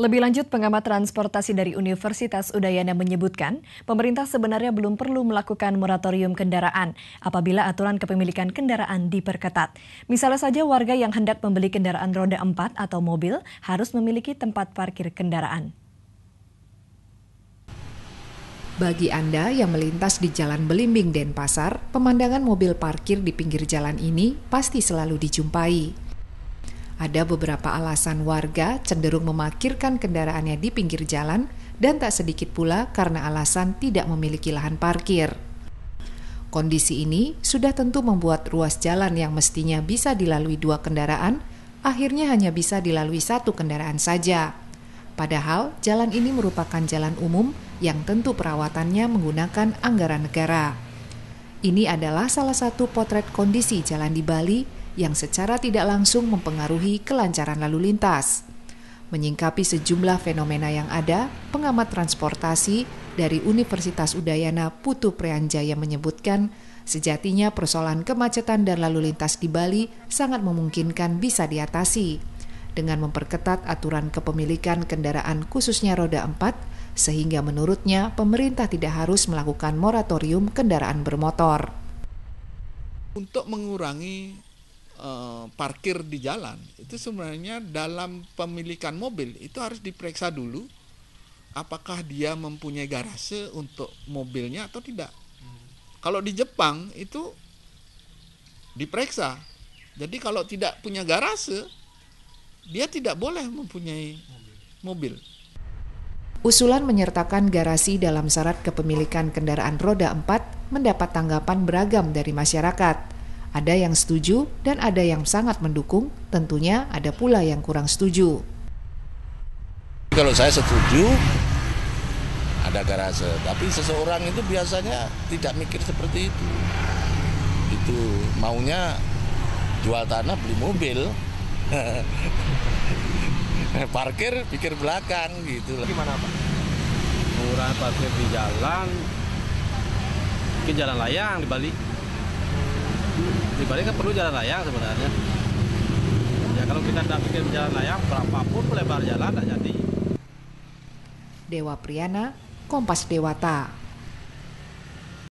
Lebih lanjut, pengamat transportasi dari Universitas Udayana menyebutkan, pemerintah sebenarnya belum perlu melakukan moratorium kendaraan apabila aturan kepemilikan kendaraan diperketat. Misalnya saja warga yang hendak membeli kendaraan roda 4 atau mobil harus memiliki tempat parkir kendaraan. Bagi Anda yang melintas di Jalan Belimbing Denpasar, pemandangan mobil parkir di pinggir jalan ini pasti selalu dijumpai. Ada beberapa alasan warga cenderung memarkirkan kendaraannya di pinggir jalan dan tak sedikit pula karena alasan tidak memiliki lahan parkir. Kondisi ini sudah tentu membuat ruas jalan yang mestinya bisa dilalui 2 kendaraan, akhirnya hanya bisa dilalui 1 kendaraan saja. Padahal jalan ini merupakan jalan umum yang tentu perawatannya menggunakan anggaran negara. Ini adalah salah satu potret kondisi jalan di Bali yang secara tidak langsung mempengaruhi kelancaran lalu lintas. Menyingkapi sejumlah fenomena yang ada, pengamat transportasi dari Universitas Udayana Putu Prianjaya menyebutkan, sejatinya persoalan kemacetan dan lalu lintas di Bali sangat memungkinkan bisa diatasi dengan memperketat aturan kepemilikan kendaraan khususnya roda 4, sehingga menurutnya pemerintah tidak harus melakukan moratorium kendaraan bermotor. Untuk mengurangi parkir di jalan, itu sebenarnya dalam pemilikan mobil itu harus diperiksa dulu apakah dia mempunyai garase untuk mobilnya atau tidak. Kalau di Jepang itu diperiksa, jadi kalau tidak punya garase dia tidak boleh mempunyai mobil. Usulan menyertakan garasi dalam syarat kepemilikan kendaraan roda 4 mendapat tanggapan beragam dari masyarakat. Ada yang setuju dan ada yang sangat mendukung, tentunya ada pula yang kurang setuju. Kalau saya setuju, ada garase. Tapi seseorang itu biasanya tidak mikir seperti itu. Itu maunya jual tanah, beli mobil. Parkir, pikir belakang gitu. Gimana Pak? Mengurangi parkir di jalan, mungkin jalan layang di Bali. Di Bali kan perlu jalan layang sebenarnya. Ya kalau kita tidak bikin jalan layang, berapapun lebar jalan tidak jadi. Dewa Priyana, Kompas Dewata.